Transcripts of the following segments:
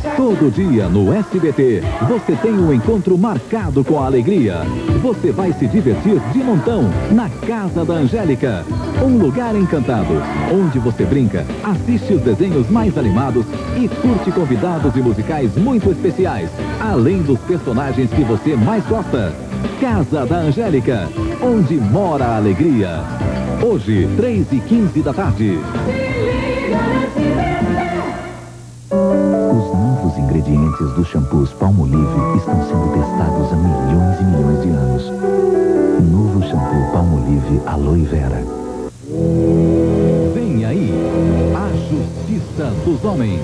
Todo dia no SBT, você tem um encontro marcado com a alegria. Você vai se divertir de montão na Casa da Angélica. Um lugar encantado, onde você brinca, assiste os desenhos mais animados e curte convidados e musicais muito especiais, além dos personagens que você mais gosta. Casa da Angélica, onde mora a alegria. Hoje, 3h15 da tarde. Os novos ingredientes dos shampoos Palmolive estão sendo testados há milhões e milhões de anos. Novo shampoo Palmolive Aloe Vera. Vem aí, a justiça dos homens.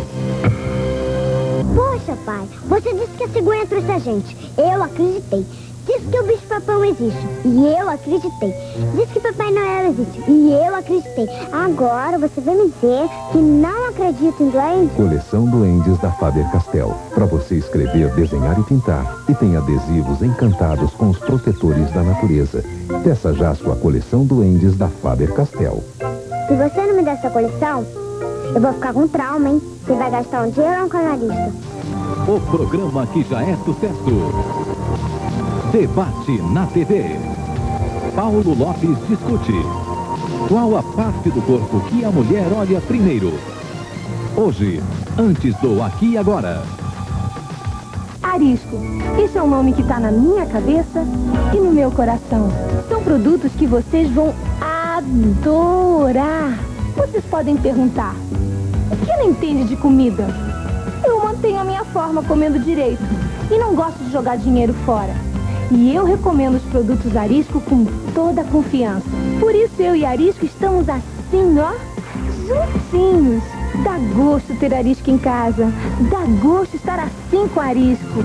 Poxa, pai, você disse que a cegonha trouxe a gente. Eu acreditei. Disse que o bicho-papão existe. E eu acreditei. Disse que Papai Noel existe. E eu acreditei. Agora você vai me dizer que não acredita em duendes? Coleção Duendes da Faber-Castell. Para você escrever, desenhar e pintar. E tem adesivos encantados com os protetores da natureza. Peça já sua coleção Duendes da Faber-Castell. Se você não me der essa coleção, eu vou ficar com trauma, hein? Você vai gastar um dinheiro com analista. O programa que já é sucesso. Debate na TV. Paulo Lopes discute. Qual a parte do corpo que a mulher olha primeiro? Hoje, antes do Aqui e Agora. Arisco. Esse é um nome que está na minha cabeça e no meu coração. São produtos que vocês vão adorar. Vocês podem perguntar: por que não entende de comida? Eu mantenho a minha forma comendo direito e não gosto de jogar dinheiro fora. E eu recomendo os produtos Arisco com toda a confiança. Por isso eu e Arisco estamos assim, ó, juntinhos. Dá gosto ter Arisco em casa. Dá gosto estar assim com Arisco.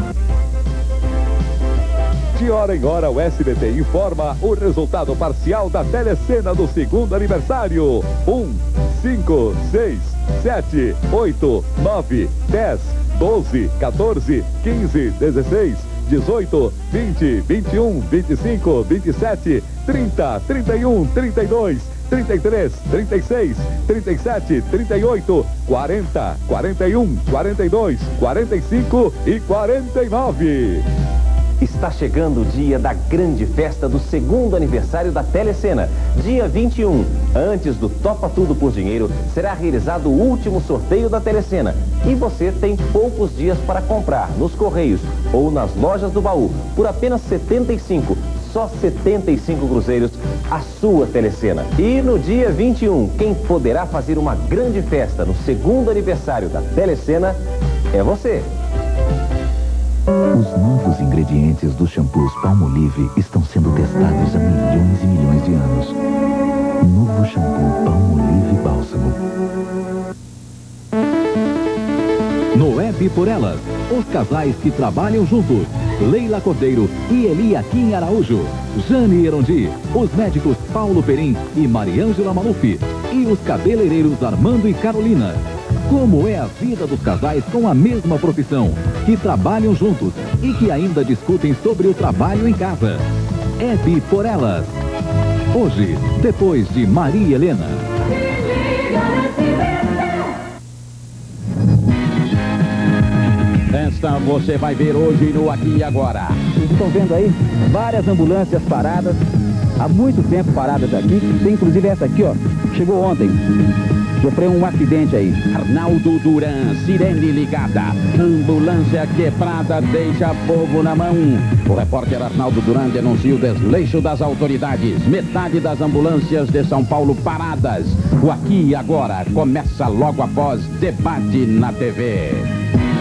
De hora em hora, o SBT informa o resultado parcial da telecena do segundo aniversário. 1, 5, 6, 7, 8, 9, 10, 12, 14, 15, 16, 18, 20, 21, 25, 27, 30, 31, 32, 33, 36, 37, 38, 40, 41, 42, 45 e 49. Está chegando o dia da grande festa do segundo aniversário da Telecena. Dia 21, antes do Topa Tudo por Dinheiro, será realizado o último sorteio da Telecena. E você tem poucos dias para comprar nos Correios ou nas lojas do baú, por apenas 75, só 75 cruzeiros, a sua Telecena. E no dia 21, quem poderá fazer uma grande festa no segundo aniversário da Telecena é você. Os novos ingredientes dos shampoos Palmolive estão sendo testados há milhões e milhões de anos. Novo shampoo Palmolive Bálsamo. No Web por Elas, os casais que trabalham juntos. Leila Cordeiro e Eli Aquim Araújo. Jane Erondi, os médicos Paulo Perim e Mariângela Maluf. E os cabeleireiros Armando e Carolina. Como é a vida dos casais com a mesma profissão, que trabalham juntos e que ainda discutem sobre o trabalho em casa. Hebe por Elas. Hoje, depois de Maria Helena. Esta você vai ver hoje no Aqui e Agora. Vocês estão vendo aí várias ambulâncias paradas, há muito tempo paradas aqui. Tem inclusive essa aqui, ó, chegou ontem. Sofreu um acidente aí. Arnaldo Duran, sirene ligada. Ambulância quebrada deixa povo na mão. O repórter Arnaldo Duran denuncia o desleixo das autoridades. Metade das ambulâncias de São Paulo paradas. O Aqui e Agora começa logo após Debate na TV.